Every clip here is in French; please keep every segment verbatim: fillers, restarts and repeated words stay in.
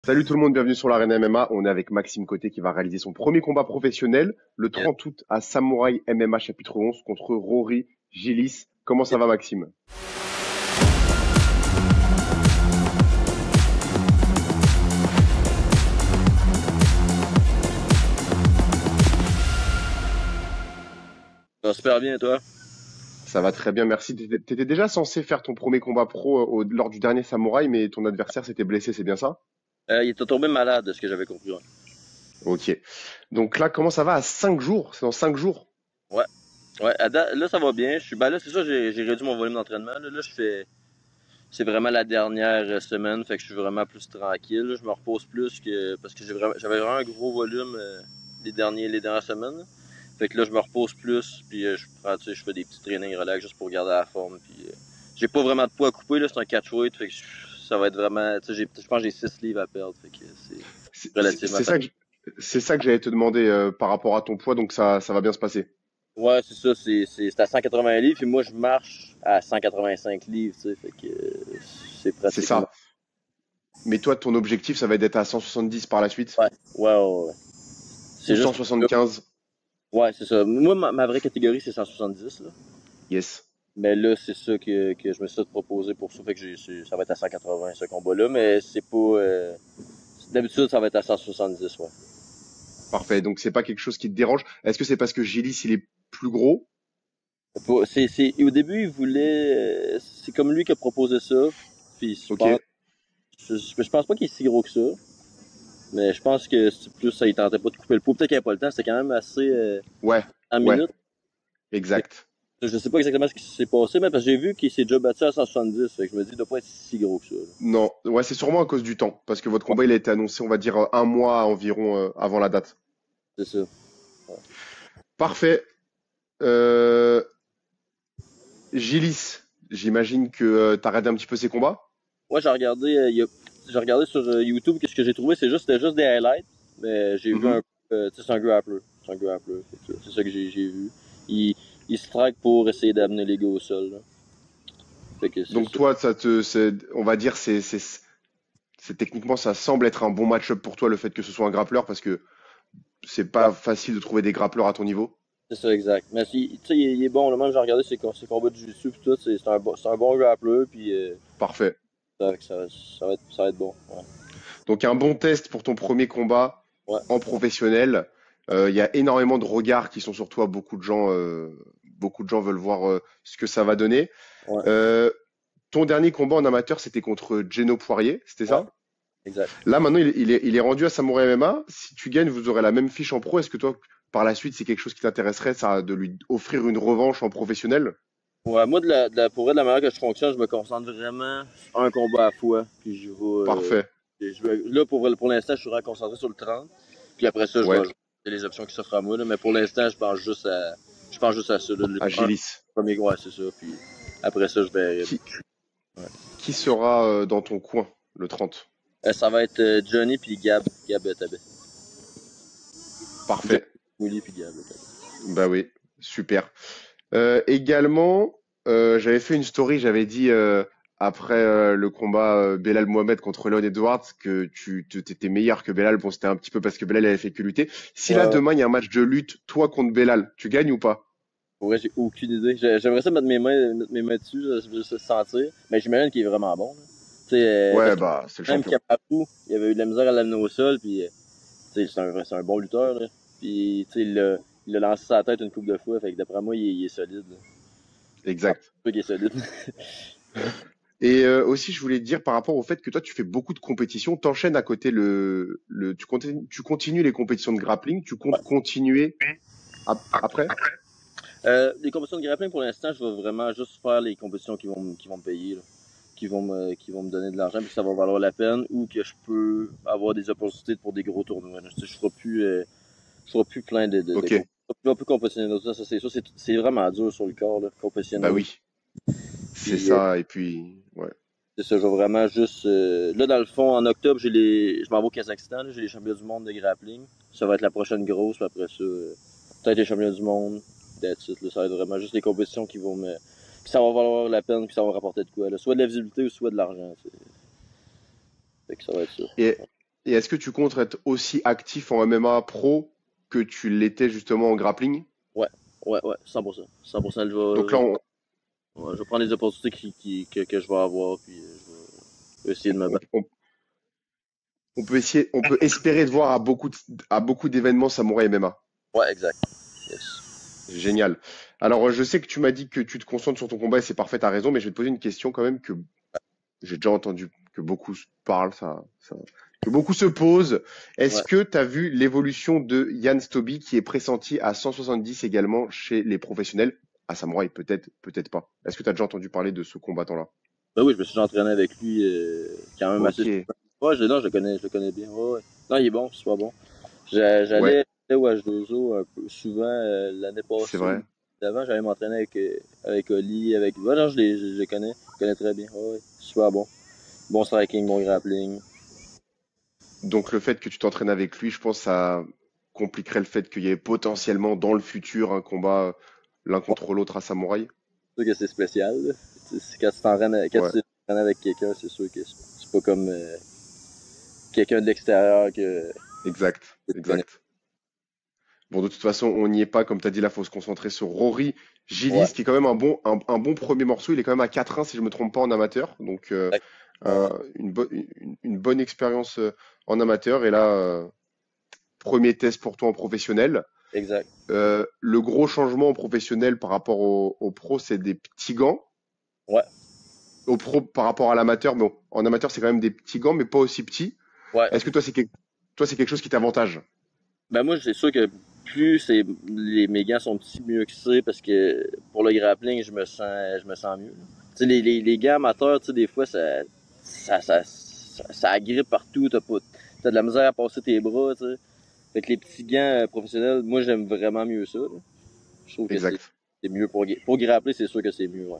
Salut tout le monde, bienvenue sur l'Arena M M A. On est avec Maxime Côté qui va réaliser son premier combat professionnel le Yes, trente août à Samouraï M M A chapitre onze contre Rory Gillis. Comment ça yes. va Maxime? Ça va super bien, toi? Ça va très bien, merci. T'étais t'étais déjà censé faire ton premier combat pro euh, au- lors du dernier Samouraï, mais ton adversaire s'était blessé, c'est bien ça? Euh, il était tombé malade, de ce que j'avais compris. Ouais, Ok. Donc là, comment ça va à cinq jours? C'est dans cinq jours? ouais. Ouais, à date- là, ça va bien. Je suis, ben là, c'est ça, j'ai j'ai réduit mon volume d'entraînement. Là, là, je fais, c'est vraiment la dernière euh, semaine, fait que je suis vraiment plus tranquille. Là. Je me repose plus que, parce que j'ai vraiment, j'avais vraiment un gros volume euh, les derniers, les dernières semaines. Là. Fait que là, je me repose plus, puis euh, je prends, tu sais, je fais des petits trainings relax juste pour garder la forme. Puis euh, j'ai pas vraiment de poids à couper, là, c'est un catchweight, fait que je- ça va être vraiment, tu sais, j'ai- je pense que j'ai six livres à perdre, fait que c'est C'est c'est- relativement c'est ça que facile. j- c'est ça que j'allais te demander euh, par rapport à ton poids, donc ça, ça va bien se passer. Ouais, c'est ça, c'est c'est- c'est à cent quatre-vingts livres, puis moi je marche à cent quatre-vingt-cinq livres, tu sais, fait que euh, c'est C'est pratiquement. ça. Mais toi, ton objectif, ça va être d'être à cent soixante-dix par la suite? Ouais, ouais, ouais. Ouais. Ou C'est juste que, cent soixante-quinze? ouais, c'est ça. Moi, ma, ma vraie catégorie, c'est cent soixante-dix, là. Yes. Mais là, c'est ça que, que je me suis proposé pour ça, fait que j'ai, c'est- ça va être à cent quatre-vingts, ce combat-là, mais c'est pas. Euh, d'habitude, ça va être à cent soixante-dix, ouais. Parfait. Donc c'est pas quelque chose qui te dérange. Est-ce que c'est parce que Gillis il est plus gros? C'est pas- c'est, c'est, au début, il voulait. euh, C'est comme lui qui a proposé ça, puis je Ok. pense, je, je pense pas qu'il est si gros que ça. Mais je pense que c'est plus ça, il tentait pas de couper le pot. Peut-être qu'il n'y avait pas le temps, c'était quand même assez euh, Ouais. en Ouais. minutes. Fait Exact. que je sais pas exactement ce qui s'est passé, mais parce que j'ai vu qu'il s'est déjà battu à cent soixante-dix. Fait que je me dis, il doit pas être si gros que ça. Là. Non. Ouais, c'est sûrement à cause du temps, parce que votre Ouais, combat il a été annoncé, on va dire euh, un mois environ euh, avant la date. c'est ça. Ouais, Parfait. Euh... Gillis, j'imagine que euh, t'as regardé un petit peu ses combats. ouais j'ai regardé, euh, il y a- j'ai regardé sur euh, YouTube, qu'est-ce que j'ai trouvé, c'est juste, c'était juste des highlights. Mais j'ai vu Mhm. un euh, tu sais, c'est un grappler. C'est un grappler. Fait que c'est ça que j'ai j'ai vu. Il, il strike pour essayer d'amener les gars au sol. Là. Fait que c'est Donc ça. toi, ça te, c'est- on va dire, c'est, c'est, c'est techniquement, ça semble être un bon match-up pour toi le fait que ce soit un grappleur, parce que c'est Ouais, pas facile de trouver des grappleurs à ton niveau. c'est ça, exact. Mais si, tu sais, il, est il est bon. Là, même j'ai regardé ses, com- ses combats de jiu-jitsu pis tout. C'est c'est un, bon- c'est un bon grappler. Puis euh, Parfait. ça, ça, ça, va être, ça va être bon. Ouais. Donc un bon test pour ton premier combat Ouais. en professionnel. Euh, Il y a énormément de regards qui sont sur toi. Beaucoup de gens, euh, beaucoup de gens veulent voir euh, ce que ça va donner. Ouais. Euh, Ton dernier combat en amateur, c'était contre Geno Poirier, c'était Ouais. ça? Exact. Là, maintenant, il, il est, il est rendu à Samouraï M M A. Si tu gagnes, vous aurez la même fiche en pro. Est-ce que toi, par la suite, c'est quelque chose qui t'intéresserait, ça, de lui offrir une revanche en professionnel? Ouais, moi, de la, de la, pour vrai, de la manière que je fonctionne, je me concentre vraiment sur un combat à la fois. Puis je vais. Euh, Parfait. je vais là, pour, pour l'instant, je suis vraiment concentré sur le trente. Puis après ça, je Ouais, vais jouer les options qui s'offrent à moi. Là, mais pour l'instant, je pense juste à. Je pense juste à ça. Là, le un Agilis. premier, ouais, c'est ça. Puis après ça, je vais. Qui, Ouais. qui sera euh, dans ton coin le trente? Euh, ça va être euh, Johnny puis Gab. Gab Tabet. Johnny Parfait. Willy puis Gab Tabet. Bah oui, super. Euh, également, euh, j'avais fait une story, j'avais dit euh, après euh, le combat euh, Belal Mohamed contre Leon Edwards que tu te- t'étais meilleur que Belal. Bon, c'était un petit peu parce que Belal avait fait que lutter. Si là Ouais, ouais. demain il y a un match de lutte, toi contre Belal, tu gagnes ou pas? Pour vrai, j'ai aucune idée. J'ai- J'aimerais ça mettre mes mains, mettre mes mains dessus, là, je veux se sentir. Mais j'imagine qu'il est vraiment bon. Là. Tu sais, euh, parce Ouais, que bah c'est le même champion. Kamaru, il avait eu de la misère à l'amener au sol, puis euh, tu sais, c'est un, c'est un bon lutteur. Là. Puis tu sais, il l'a il a lancé sa tête une couple de fois, fait que d'après moi, il est, il est solide. Là. Ah, Exact. pas qu'il est solide. Et euh, aussi, je voulais te dire par rapport au fait que toi tu fais beaucoup de compétitions, t'enchaînes à côté le, le tu continues, tu continues les compétitions de grappling, tu comptes continuer ap- après? Euh, les compétitions de grappling, pour l'instant, je vais vraiment juste faire les compétitions qui vont, me- qui vont me payer, là, qui vont me, qui vont me donner de l'argent, puis que ça va valoir la peine, ou que je peux avoir des opportunités pour des gros tournois. Là. Je, je ferai plus, euh, je ferai plus plein de, de, de Ok. compétitions. Je vais plus compétitionner dans ça, ça c'est sûr. C'est c'est vraiment dur sur le corps, là, compétitionner Bah dans oui, c'est Puis, euh, ça. Et puis, ouais. c'est ça, je vais vraiment juste. Euh, là, dans le fond, en octobre, j'ai les. Je m'en vais au Kazakhstan, là, j'ai les championnats du monde de grappling. Ça va être la prochaine grosse, puis après ça, euh, peut-être les championnats du monde. That's it, là, ça va être vraiment juste les compétitions qui vont me. Puis ça va valoir la peine, puis ça va me rapporter de quoi, là. Soit de la visibilité ou soit de l'argent. tu sais. Fait que ça va être ça. Et Ouais. Et est-ce que tu comptes être aussi actif en M M A pro que tu l'étais justement en grappling? Ouais, ouais, ouais, cent pour cent. cent pour cent, je Donc vais, là, je, on, ouais, je vais prendre les opportunités qui, qui- que, que je vais avoir, puis euh, je vais essayer de me on, battre. on- on peut essayer, on peut espérer de voir à beaucoup de- à beaucoup d'événements Samouraï M M A. Ouais, exact. Yes. Génial. Alors, euh, je sais que tu m'as dit que tu te concentres sur ton combat et c'est parfait, t'as raison, mais je vais te poser une question quand même que j'ai déjà entendu que beaucoup se parlent, ça, ça- que beaucoup se posent. Est-ce Ouais. que tu as vu l'évolution de Yann Stoby qui est pressenti à cent soixante-dix également chez les professionnels? À Samouraï, peut-être, peut-être pas. Est-ce que tu as déjà entendu parler de ce combattant-là? Ben oui, je me suis déjà entraîné avec lui euh, quand même assez Ok, souvent. Ouais, je, non, je le connais, je le connais bien. Ouais, ouais. Non, il est bon, c'est pas bon. J'a- ouais, J'allais j'allais au H deux O un peu souvent euh, l'année c'est passée. vrai. D'avant, j'allais m'entraîner avec, euh, avec Oli, avec. Ouais, non, je les, je les connais. Je les connais très bien. Ouais, ouais. Super bon. Bon striking, bon grappling. Donc le fait que tu t'entraînes avec lui, je pense que ça compliquerait le fait qu'il y ait potentiellement dans le futur un combat euh, l'un Ouais, contre l'autre à Samouraï. c'est sûr que c'est spécial, là. Tu sais, Quand tu t'entraînes quand Ouais, tu t'entraînes avec quelqu'un, c'est sûr que c'est c'est pas comme euh, quelqu'un de l'extérieur que, exact, que tu connais. exact. Bon, de toute façon, on n'y est pas, comme tu as dit là, faut se concentrer sur Rory Ouais. Gillis, qui est quand même un bon, un, un bon premier morceau. Il est quand même à quatre un, si je me trompe pas, en amateur. Donc, euh, Ouais, ouais, un- une, bo- une, une bonne expérience euh, en amateur. Et là, euh, premier test pour toi en professionnel. exact. Euh, le gros changement en professionnel par rapport au, au pro, c'est des petits gants. Ouais, Au pro, par rapport à l'amateur, bon, en amateur, c'est quand même des petits gants, mais pas aussi petits. ouais. Est-ce que toi, c'est quelque, toi, c'est quelque chose qui t'avantage? Ben moi, c'est sûr que plus c'est les mes gants sont petits, mieux que c'est parce que pour le grappling, je me sens je me sens mieux. là. Tu sais, les, les, les gants amateurs, tu sais, des fois ça ça, ça, ça, ça agrippe partout, t'as pas t'as de la misère à passer tes bras, tu sais. Fait que les petits gants euh, professionnels, moi j'aime vraiment mieux ça. Là. Je trouve que c'est Exact. c'est mieux pour gra- pour grappler, c'est sûr que c'est mieux, ouais.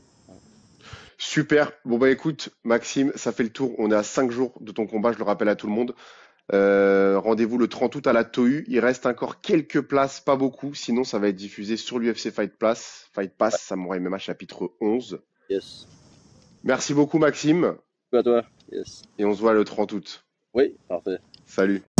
Super. Bon, bah écoute, Maxime, ça fait le tour. On est à cinq jours de ton combat, je le rappelle à tout le monde. Euh, rendez-vous le trente août à la Tohu. Il reste encore quelques places, pas beaucoup. Sinon, ça va être diffusé sur l'U F C Fight Pass. Fight Pass, Samouraï M M A chapitre onze. Yes. Merci beaucoup, Maxime. Quoi toi? Yes. Et on se voit le trente août. Oui, parfait. Salut.